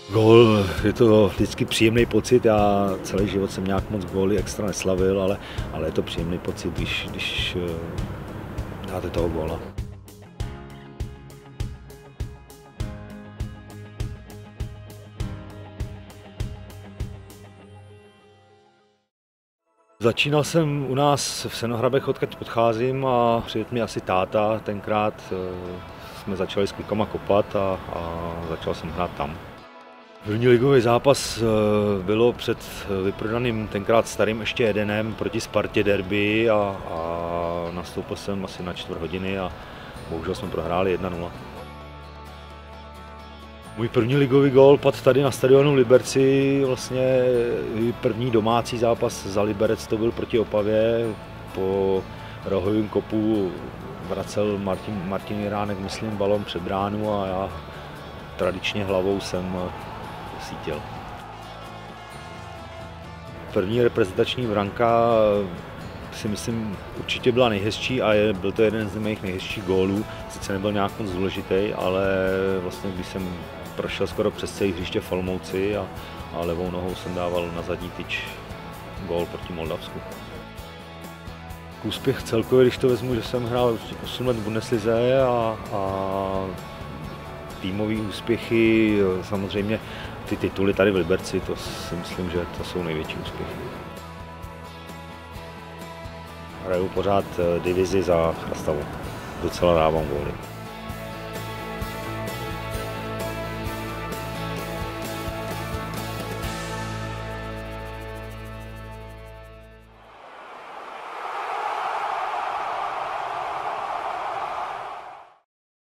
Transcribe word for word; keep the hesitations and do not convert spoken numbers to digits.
Gól, je to vždycky příjemný pocit, já celý život jsem nějak moc góly extra neslavil, ale, ale je to příjemný pocit, když, když dáte toho góla. Začínal jsem u nás v Senohrabech, odkud podcházím, a přivedl mi asi táta. Tenkrát jsme začali s klukama kopat a, a začal jsem hrát tam. První ligový zápas bylo před vyprodaným tenkrát starým ještě Edenem proti Spartě derby a, a nastoupil jsem asi na čtvrt hodiny a bohužel jsme prohráli jedna nula. Můj první ligový gól padl tady na stadionu Liberci, vlastně první domácí zápas za Liberec to byl proti Opavě. Po rohovém kopu vracel Martin, Martin Jiránek, myslím, balon před bránu a já tradičně hlavou jsem sítil. První reprezentační branka si myslím určitě byla nejhezčí a je, byl to jeden z mých nejhezčích gólů. Sice nebyl nějak moc důležitý, ale vlastně když jsem prošel skoro přes celé hřiště v Olomouci a, a levou nohou jsem dával na zadní tyč gól proti Moldavsku. Úspěch celkově, když to vezmu, že jsem hrál osm let v Bundeslize a, a týmové úspěchy, samozřejmě ty tituly tady v Liberci, to si myslím, že to jsou největší úspěchy. Hraju pořád divizi za Chrastalou, docela dávám góly.